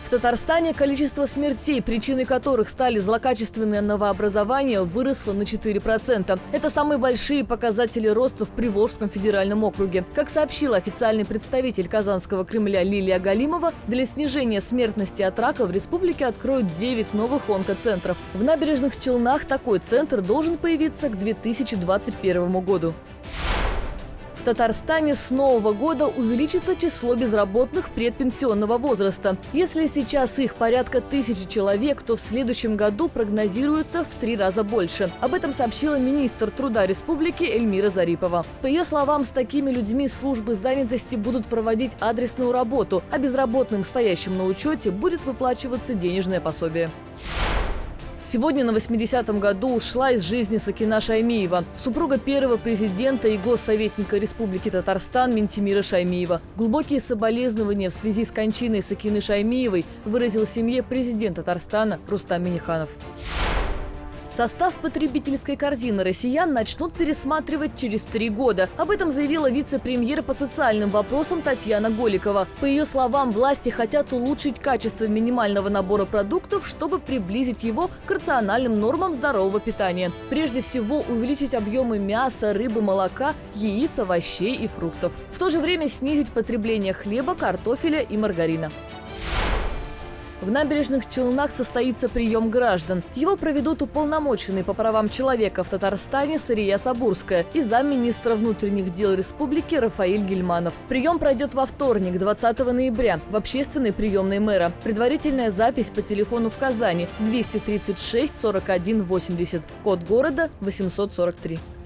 В Татарстане количество смертей, причиной которых стали злокачественные новообразования, выросло на 4%. Это самые большие показатели роста в Приволжском федеральном округе. Как сообщила официальный представитель Казанского Кремля Лилия Галимова, для снижения смертности от рака в республике откроют 9 новых онкоцентров. В Набережных Челнах такой центр должен появиться к 2021 году. В Татарстане с нового года увеличится число безработных предпенсионного возраста. Если сейчас их порядка 1000 человек, то в следующем году прогнозируется в 3 раза больше. Об этом сообщила министр труда республики Эльмира Зарипова. По ее словам, с такими людьми службы занятости будут проводить адресную работу, а безработным, стоящим на учете, будет выплачиваться денежное пособие. Сегодня на 80-м году ушла из жизни Сакина Шаймиева, супруга первого президента и госсоветника Республики Татарстан Ментимира Шаймиева. Глубокие соболезнования в связи с кончиной Сакины Шаймиевой выразил семье президент Татарстана Рустам Минниханов. Состав потребительской корзины россиян начнут пересматривать через 3 года. Об этом заявила вице-премьер по социальным вопросам Татьяна Голикова. По ее словам, власти хотят улучшить качество минимального набора продуктов, чтобы приблизить его к рациональным нормам здорового питания. Прежде всего, увеличить объемы мяса, рыбы, молока, яиц, овощей и фруктов. В то же время снизить потребление хлеба, картофеля и маргарина. В Набережных Челнах состоится прием граждан. Его проведут уполномоченный по правам человека в Татарстане Сария Сабурская и замминистра внутренних дел республики Рафаэль Гильманов. Прием пройдет во вторник, 20 ноября, в общественной приемной мэра. Предварительная запись по телефону в Казани 236 41 80, код города 843.